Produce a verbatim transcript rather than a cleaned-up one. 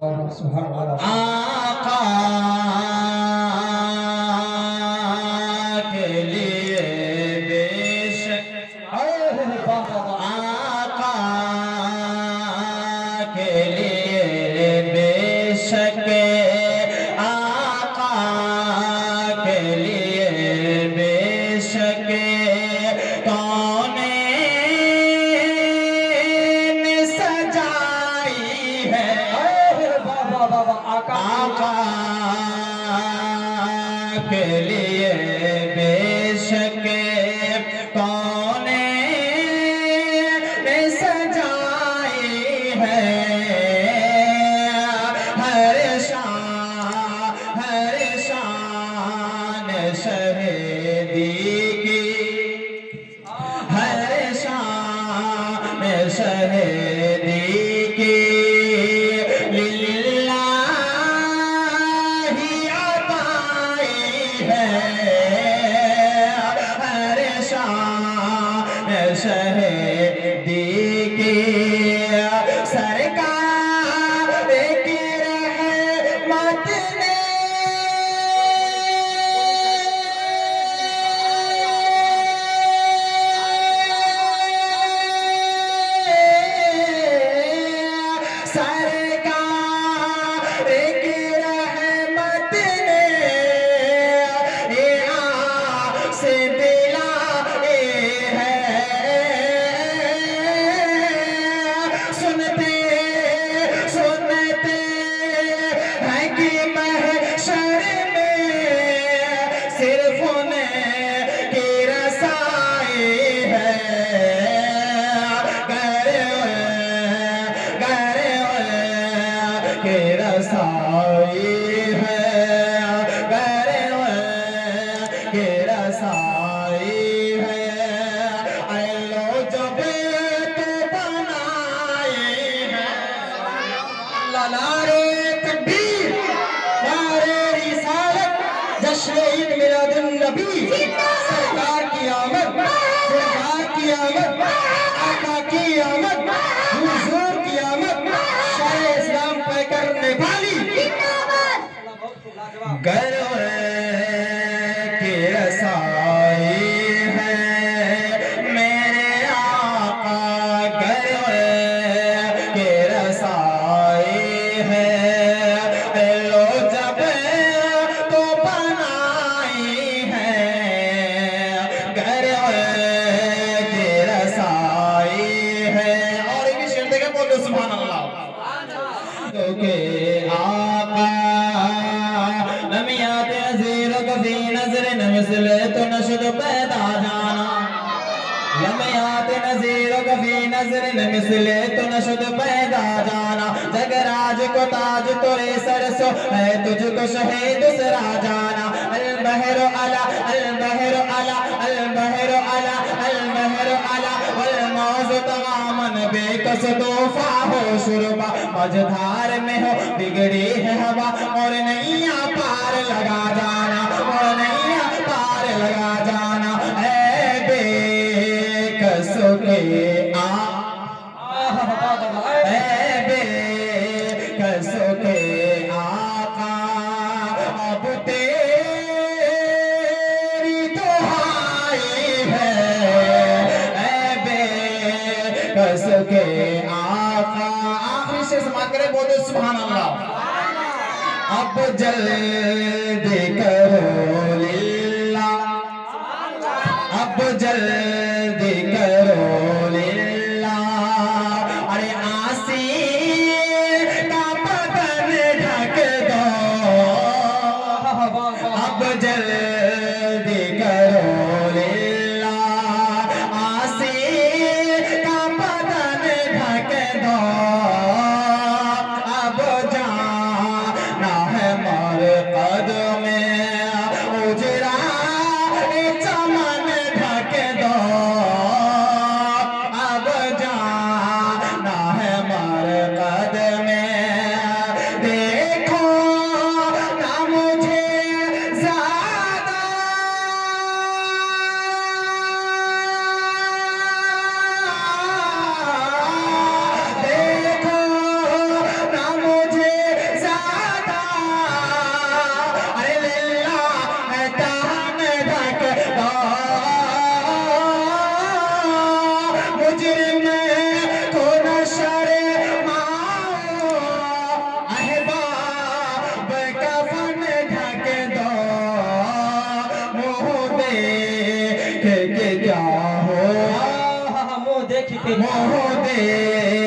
आका के लिए बेशक आका के लिए बेशक आका के लिए बेशक कौने ने सजाई है आका के लिए बेशक कौने ने सजाई है हर शान हर शान शहीदी की हर शान शहीदी की शहीदी की सरकार की रहमत ने सरकार की रहमत ने ये आस दिलाए है सुनते सुनते हैं कि महशर में सिर्फ उन्हें की रसाई है गरे गरे की रसाई है गरे की रसाई है अल्लाह जब तो बनाए हैं नारे तकबीर नारे रिसालत जश्न ईद मिलादुन नबी सरकार की आमद सरकार की आमद आका की आमद हुजूर की आमद शाह इस्लाम पैकर नेपाली गर्व की रसाई है मेरे आका गर्व की रसाई है लो जब तो बनाई है गर्व की रसाई है और एक शेर देखे बोलो सुभान अल्लाह के आका नमियात नज़ीर कफ़ी नज़र नमिसल तो नशद पैदा जाना लमियात नज़ीर कफ़ी नज़र नमिसल तो नशद पैदा जाना जगराज को ताज तोरे सरसो है तुझको शहीद दूसरा जाना अल बहर अला अल बहर अला अल बहर अला अल बहर अला वल मौज तमामन बेकस तोहफा हो शुरुबा मझधार में हो बिगड़ी है हवा और नैया पार लगा जाना और नैया पार लगा जाना ऐ बेकसों के आ ऐ बेकसों के आका अब तेरी दुहाई है ऐ बेकसों के आका आखिरी से समाप्त करें बोलो सुभान अल्लाह अब जल्दी करो लिल्लाह अब जल्दी करो लिल्लाह अरे आसी का बदन ढक दो अब जल्दी करो लिल्लाह आसी का बदन ढक दो अब जाना है मरकद में मुझे मोह दे